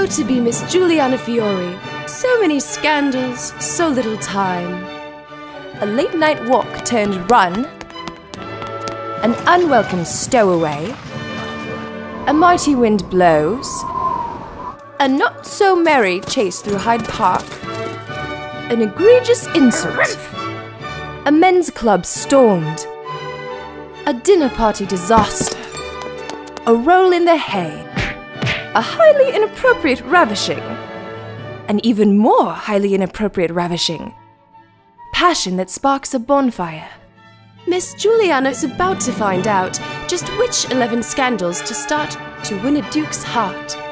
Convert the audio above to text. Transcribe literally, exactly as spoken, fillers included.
Oh, to be Miss Juliana Fiore. So many scandals, so little time. A late-night walk turned run. An unwelcome stowaway. A mighty wind blows. A not-so-merry chase through Hyde Park. An egregious insult. A men's club stormed. A dinner party disaster. A roll in the hay. A highly inappropriate ravishing. An even more highly inappropriate ravishing. Passion that sparks a bonfire. Miss Juliana is about to find out just which eleven scandals to start to win a duke's heart.